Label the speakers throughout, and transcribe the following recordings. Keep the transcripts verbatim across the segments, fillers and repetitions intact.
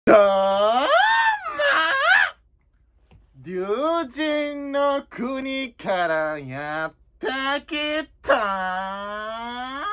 Speaker 1: どうも龍神の国からやってきた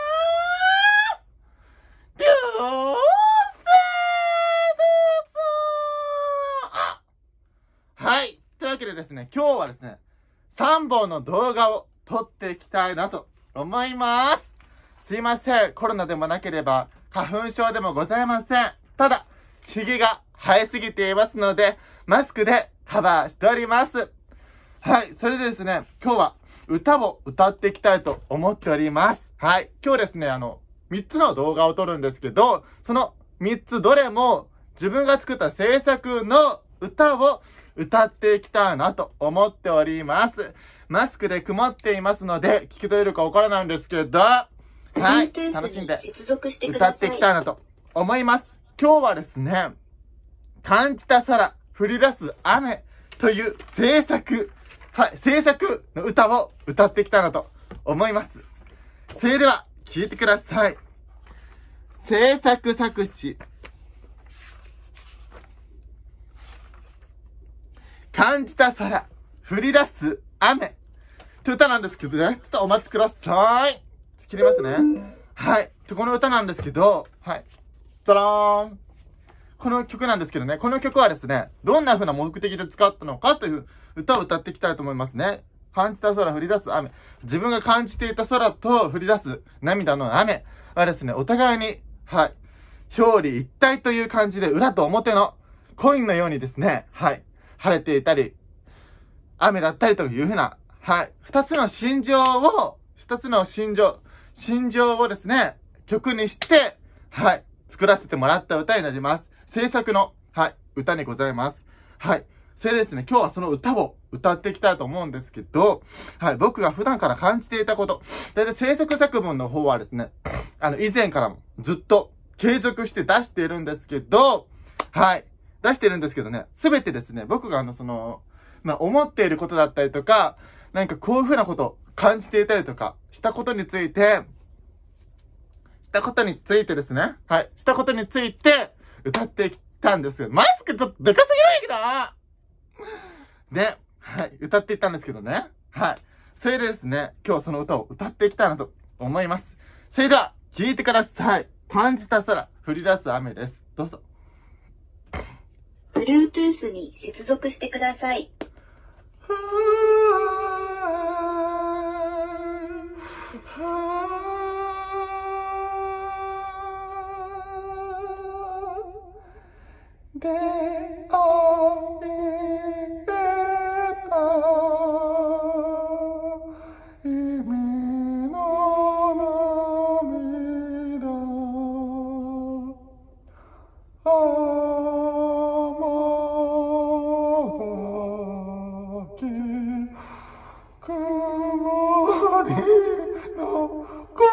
Speaker 1: 流星ですあはい。というわけでですね、今日はですね、さんぼんの動画を撮っていきたいなと思います。すいません。コロナでもなければ、花粉症でもございません。ただ、髭が生えすぎていますので、マスクでカバーしております。はい。それでですね、今日は歌を歌っていきたいと思っております。はい。今日ですね、あの、みっつの動画を撮るんですけど、そのみっつどれも自分が作った制作の歌を歌っていきたいなと思っております。マスクで曇っていますので、聞き取れるかわからないんですけど、はい。楽しんで歌っていきたいなと思います。今日はですね、感じた空、降り出す雨という制作、制作の歌を歌っていきたいなと思います。それでは、聴いてください。制作作詞。感じた空、降り出す雨という歌なんですけどね、ちょっとお待ちください。切りますね。はい。この歌なんですけど、はい。じゃらーん。この曲なんですけどね、この曲はですね、どんな風な目的で使ったのかという歌を歌っていきたいと思いますね。感じた空、降り出す雨。自分が感じていた空と降り出す涙の雨はですね、お互いに、はい。表裏一体という感じで、裏と表のコインのようにですね、はい。晴れていたり、雨だったりという風な、はい。二つの心情を、一つの心情、心情をですね、曲にして、はい。作らせてもらった歌になります。制作の、はい。歌にございます。はい。それでですね、今日はその歌を歌っていきたいと思うんですけど、はい。僕が普段から感じていたこと、だいたい制作作文の方はですね、あの、以前からもずっと継続して出しているんですけど、はい。出してるんですけどね、すべてですね、僕があの、その、まあ、思っていることだったりとか、何かこういう風なことを感じていたりとか、したことについて、したことについてですね、はい、したことについて、歌ってきたんですよ。マスクちょっとでかすぎるんだけどで、はい、歌っていったんですけどね。はい。それでですね、今日その歌を歌っていきたいなと思います。それでは、聴いてください。感じた空、降り出す雨です。どうぞ。
Speaker 2: Bluetooth に接続してください。
Speaker 1: であり得た意味の涙あまき曇りの心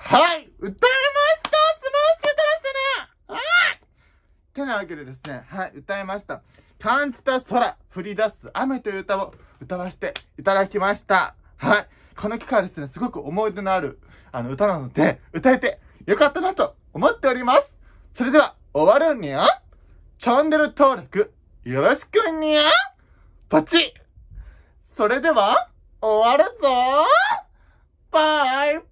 Speaker 1: はい、歌えました。素晴らしい歌でしたね。はい。てなわけでですね、はい、歌いました。感じた空、降り出す雨という歌を歌わせていただきました。はい。この曲はですね、すごく思い出のある、あの、歌なので、歌えてよかったなと思っております。それでは、終わるにゃ。チャンネル登録、よろしくにゃ。ポチッ。それでは、終わるぞー。バイバイ。